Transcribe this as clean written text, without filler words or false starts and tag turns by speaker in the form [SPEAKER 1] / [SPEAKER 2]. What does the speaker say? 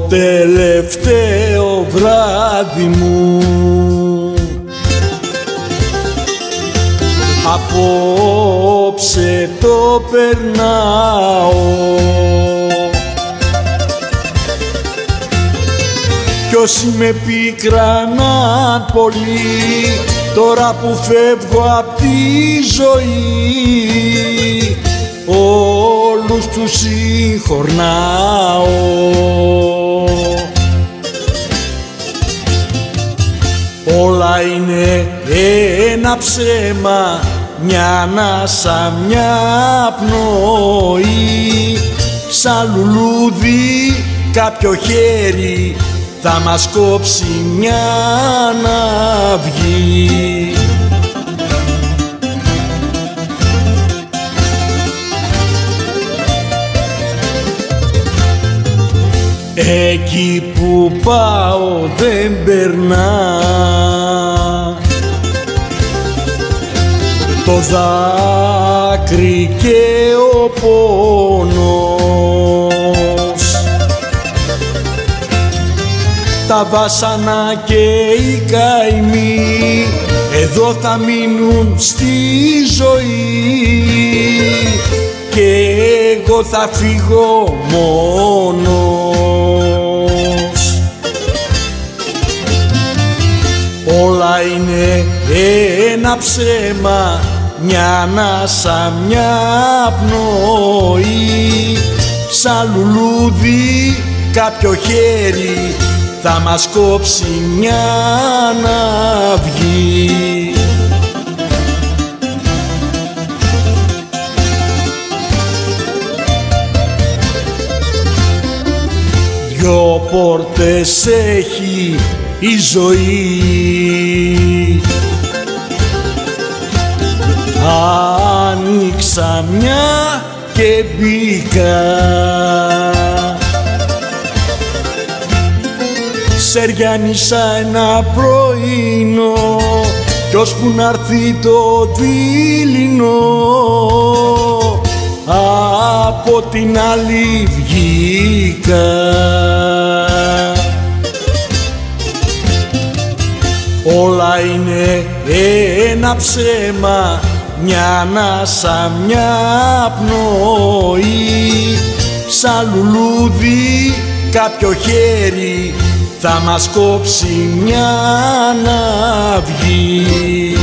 [SPEAKER 1] τελευταίο βράδυ μου. Απόψε το περνάω κι όσοι με πίκραναν πολύ, τώρα που φεύγω απ' τη ζωή, όλους τους συγχωρνάω. Όλα είναι ένα ψέμα, μια ανάσα, μια πνοή. Σαν λουλούδι κάποιο χέρι θα μας κόψει μια ναυγή. Εκεί που πάω δεν περνά το δάκρυ και ο πόνος, τα βάσανα και οι καημοί εδώ θα μείνουν στη ζωή και εγώ θα φύγω μόνος. Όλα είναι ένα ψέμα, μια ανάσα, μια πνοή. Σαν λουλούδι κάποιο χέρι θα μας κόψει μια ναυγή. Δυο πόρτες έχει η ζωή, άνοιξα μια και μπήκα. Σεριάνισα ένα πρωινό κι ώσπου να'ρθεί το δειλινό, από την άλλη βγήκα. Όλα είναι ένα ψέμα, μια ανάσα, μια πνοή. Σαν λουλούδι κάποιο χέρι θα μας κόψει μια ναυγή.